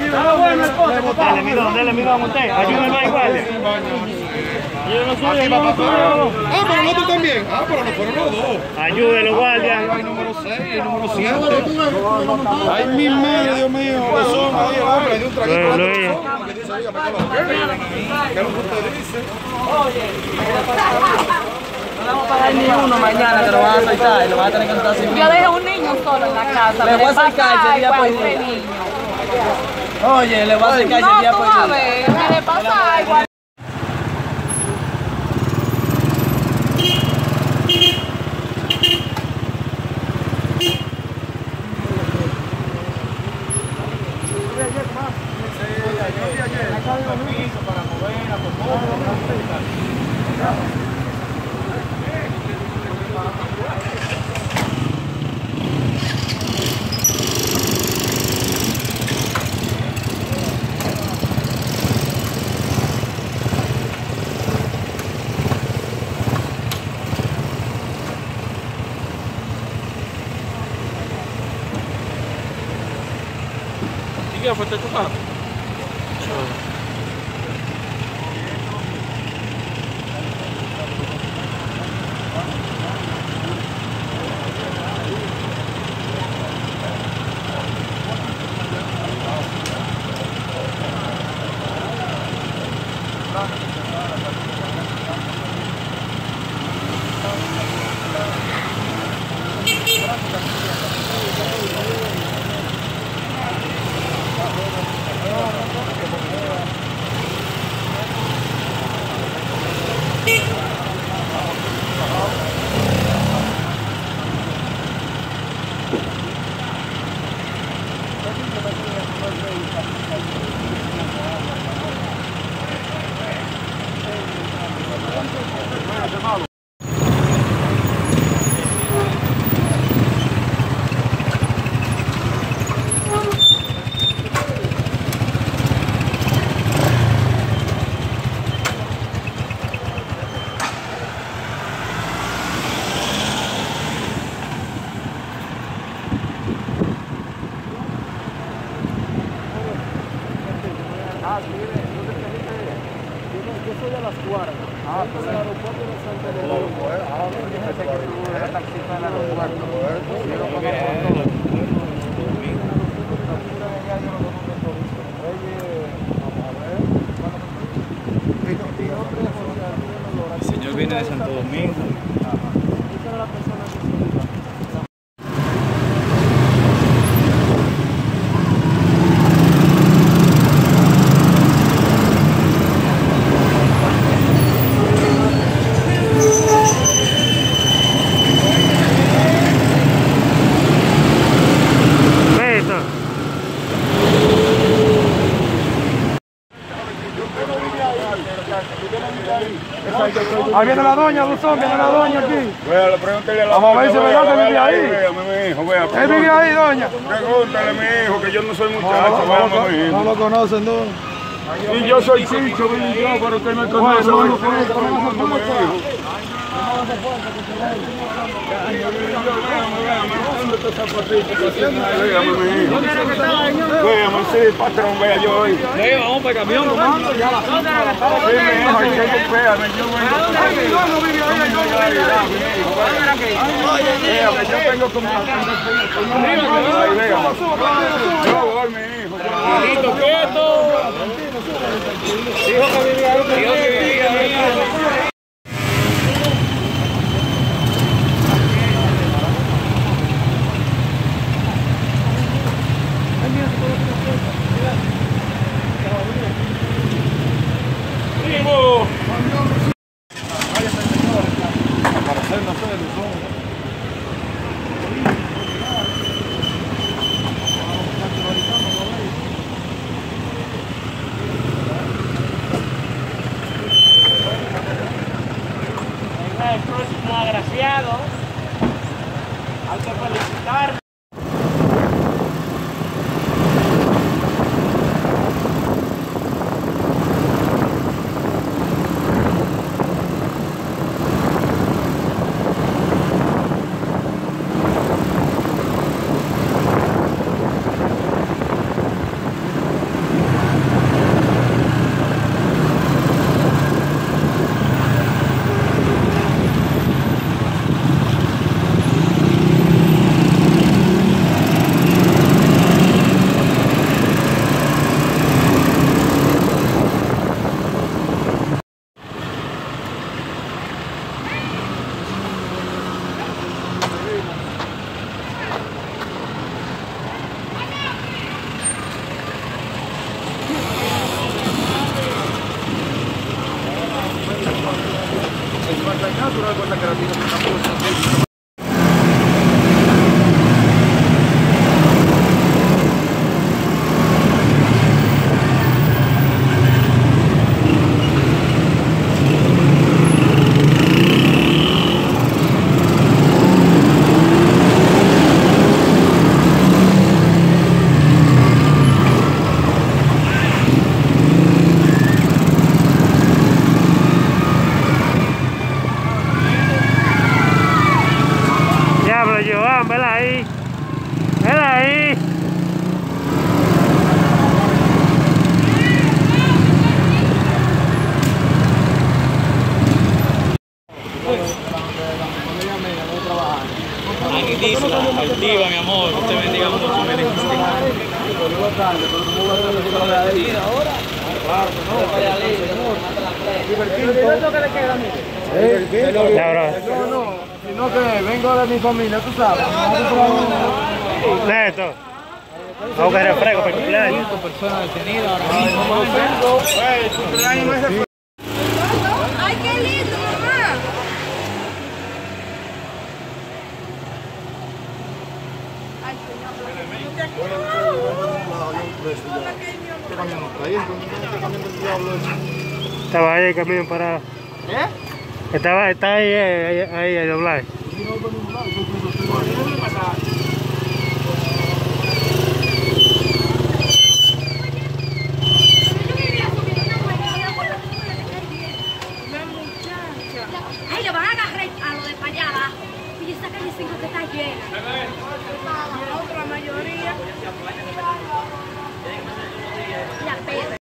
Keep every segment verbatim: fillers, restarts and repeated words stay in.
Dale, mirón, dale, mirón, usted. Ayúdenlo igual. Yo no soy el número uno. Ah, pero el otro también. Ah, pero no fueron los dos. Ayúdenlo, guardia. Hay número seis, hay número siete. Ay, mi madre, Dios mío. Besón ahí, hombre. Hay un traguito. ¿Qué dice? Dígame, ¿qué es lo que usted dice? Oye, no le vamos a pagar ni uno mañana que lo van a afeitar y lo van a tener que entrar sin mí. Yo dejé un niño solo en la casa. Le voy a acercar ese día por día. Oye, le voy a acercar ese día por día. No, tú a ver, me le pasa igual. ¿Qué fue este chocado? Ah, mire, ¿dónde te dice? Yo soy de las Guardas. Ah, pues el aeropuerto de Santa Elena. Ah, pues yo pensé que tú eras taxista del aeropuerto. Yo lo conozco. El señor viene de Santo Domingo. Esa era la persona que se iba. Ahí viene la doña, Luzón, viene la doña aquí. Vea, pregúntale a la Vamos a ver si doña, verdad que vea, vive vea, ahí. Véame, mi hijo, vea. Él vive ahí, doña. Pregúntale, mi hijo, que yo no soy No, muchacho, no, vamos, no, mi no hijo. lo conocen, no. Y yo soy Chicho, y yo, pero usted me conoce. Bueno, Bueno, bueno, mi bueno, hijo. Véame, mi hijo. Véame, sí, patrón, vea yo hoy. Sí, vamos para el camión, comando. Sí, mi hijo, hay que espérame, yo vengo. Véame, yo tengo como... Ahí, véame. Yo voy, mi hijo. Quieto, quieto. Dijo que vivía ahí. Dijo que vivía ahí. sangre, pero ¿cómo va a ser lo que lo vea ahí ahora? Claro, no. Vaya libre, ¿Divertido que le queda, mire? No, no, sino que vengo de mi familia, tú sabes. Neto. Vamos a coger refresco para el cumpleaños. Personas detenidas ahora mismo. ¡Ay, qué lindo, mamá! Ay, Estaba ahí el camión parado. ¿Eh? Estaba, está ahí, ahí, ahí, ahí, doblar. Ay, lo van a agarrar a lo de para allá abajo. Y esa calle cinco que está llena. La otra mayoría. La pedra.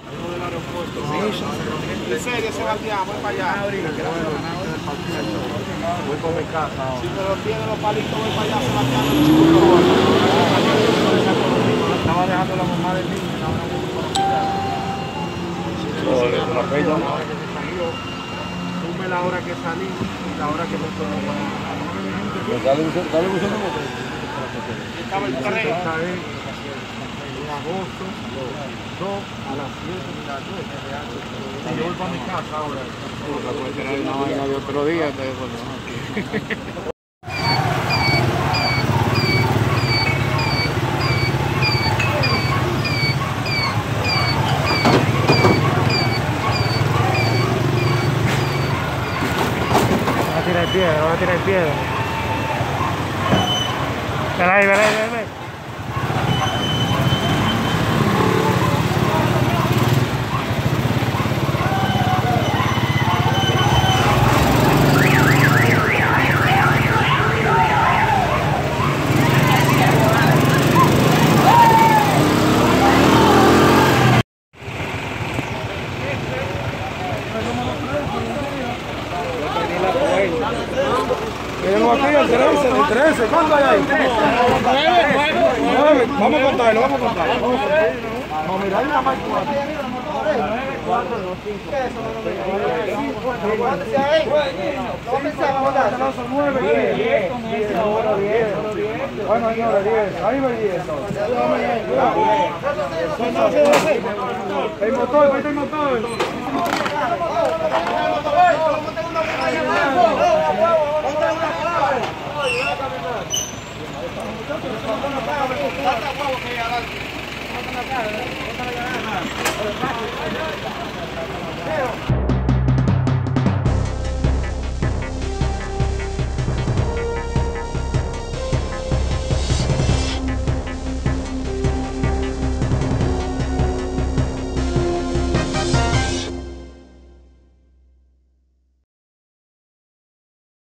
En serio, Sebastián, voy para allá. Voy por mi casa ahora. Si me lo tiene los palitos, voy para allá, Sebastián. Estaba dejando la mamá del niño. Sume la hora que salí y la hora que me estoy. Dale un segundo. Estaba el tren. En agosto, dos a las siete de la noche. Yo voy para mi casa ahora. Puede tener una vaina de otro día. Te Va a tirar piedra, va a tirar piedra. Ven ahí, ven ahí, ven ahí. Tenemos aquí el trece, el trece, ¿cuánto hay ahí? nueve, vamos a contarlo, vamos a contarlo. No, mira, hay una más bueno, señores, diez, ahí va diez. El motor, ahí está el motor.